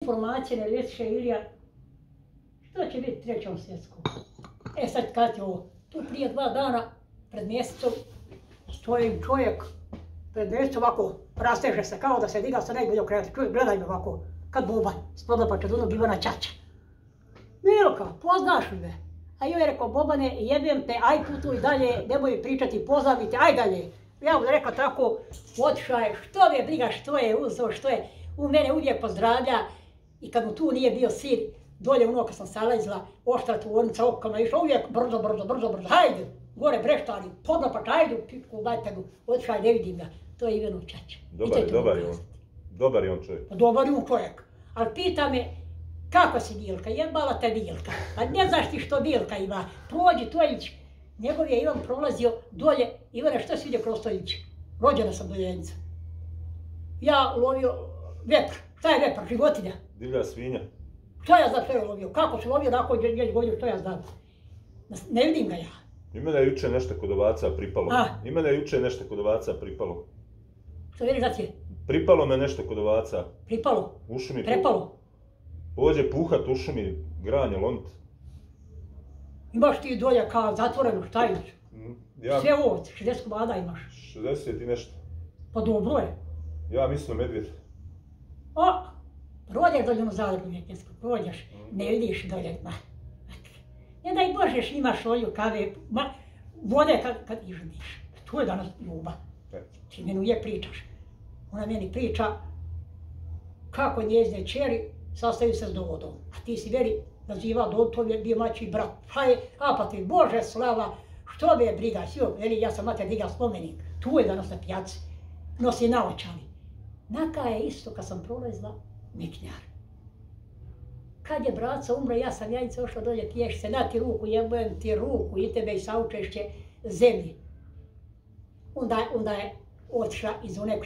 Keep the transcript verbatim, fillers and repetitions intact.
informacije na Ljetiše Ilija, što će biti trećom svjetskom. E sad kad je ovo, tu prije dva dana, pred mjesecom, stoji čovjek, pred mjesecom ovako, rasteže se kao da se diga sa najbolje okrenuti. Čovjek, gledaj me ovako, kad boban, spoda pa čed onog Ivana Čača. Milka, poznaš li me? A joj je rekao, Bobane, jebem te, aj putuj dalje, nemoj pričati, pozavite, aj dalje. Ja mu rekao tako, otišao je, što me briga, što je uzeo, što je, u mene uvijek pozdravlja. I kad mu tu nije bio sir, dolje u kad sam salazila, oštra tvornica okama, išao uvijek brzo, brzo, brzo, brzo, hajde, gore breštali, podlapač, hajde, pičku, dajte ga, otišao je, ne vidim ga, to je Ivano Čača. Dobar, dobar je on, dobar je on čovjek. Dobar je on čovjek, ali pita me, kako si Bilka, jebala te Bilka, a ne znaš ti što Bilka ima, prođi Toljić, njegov je Ivan prolazio dolje, Ivane, što si vidio kroz Toljić? Rođena sam doljenica. Ja lovio vepr, šta je vepr, životinja? Divlja svinja. Što ja znam što je lovio, kako se lovio, nakon dvije godine, što ja znam? Ne vidim ga ja. I mene je juče nešto kod ovaca pripalo. A? I mene je juče nešto kod ovaca pripalo. Što vidiš da ti je? Pripalo me nešto kod ovaca. Pripalo? Uši mi Prepalo? Pođe puhat, uši mi granje, lomit. Imaš ti dolje kao zatvoreno, šta imaš? Mm, ja... Sve ovce, šezdeset komada imaš. šezdeset i nešto. Pa dobro je. Ja mislim medvjed. O, prođeš dolje u Zagrebu Mjetinsko, prođeš, mm. ne vidiš dolje. Ma. Ne daj Božeš, imaš olju, kave, ma, vode kad, kad izždiš. To je danas ljubav. Ti meni uvijek pričaš. Ona meni priča kako njezine čeri sastaju se s Dovodom. A ti si veri nazivao Dovod, to je bio mači brat. Pa je, a pa ti Bože slava, što me je briga, sjo, veli, ja sam mater digao spomenik. Tu je danas na pijaci, nosi naočali. Naka je isto kad sam prolazila Miknjar. Kad je braca umro, ja sam jajice ošla dolje pješice, na ti ruku, jebem ti ruku i tebe i saučešće zemlji. Onda, onda je otišla iz one